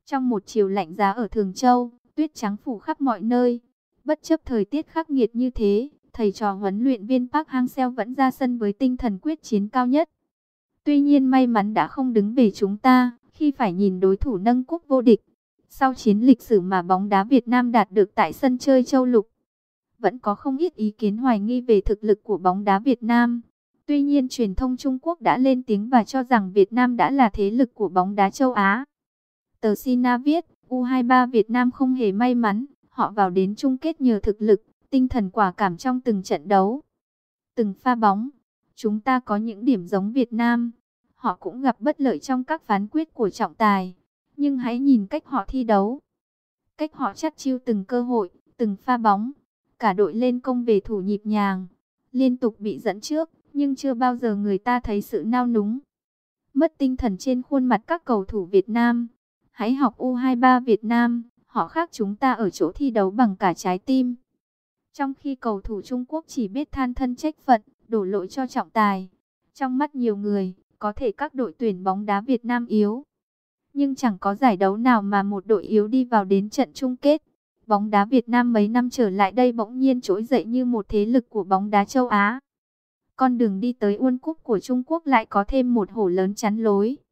Trong một chiều lạnh giá ở Thường Châu, tuyết trắng phủ khắp mọi nơi. Bất chấp thời tiết khắc nghiệt như thế, thầy trò huấn luyện viên Park Hang-seo vẫn ra sân với tinh thần quyết chiến cao nhất. Tuy nhiên may mắn đã không đứng về chúng ta, khi phải nhìn đối thủ nâng cúp vô địch. Sau chiến lịch sử mà bóng đá Việt Nam đạt được tại sân chơi châu lục, vẫn có không ít ý kiến hoài nghi về thực lực của bóng đá Việt Nam. Tuy nhiên truyền thông Trung Quốc đã lên tiếng và cho rằng Việt Nam đã là thế lực của bóng đá châu Á. Tờ Sina viết, U23 Việt Nam không hề may mắn, họ vào đến chung kết nhờ thực lực, tinh thần quả cảm trong từng trận đấu, từng pha bóng. Chúng ta có những điểm giống Việt Nam, họ cũng gặp bất lợi trong các phán quyết của trọng tài. Nhưng hãy nhìn cách họ thi đấu, cách họ chắt chiu từng cơ hội, từng pha bóng. Cả đội lên công về thủ nhịp nhàng, liên tục bị dẫn trước, nhưng chưa bao giờ người ta thấy sự nao núng, mất tinh thần trên khuôn mặt các cầu thủ Việt Nam. Hãy học U23 Việt Nam, họ khác chúng ta ở chỗ thi đấu bằng cả trái tim. Trong khi cầu thủ Trung Quốc chỉ biết than thân trách phận, đổ lỗi cho trọng tài. Trong mắt nhiều người, có thể các đội tuyển bóng đá Việt Nam yếu, nhưng chẳng có giải đấu nào mà một đội yếu đi vào đến trận chung kết. Bóng đá Việt Nam mấy năm trở lại đây bỗng nhiên trỗi dậy như một thế lực của bóng đá châu Á. Con đường đi tới World Cup của Trung Quốc lại có thêm một hổ lớn chắn lối.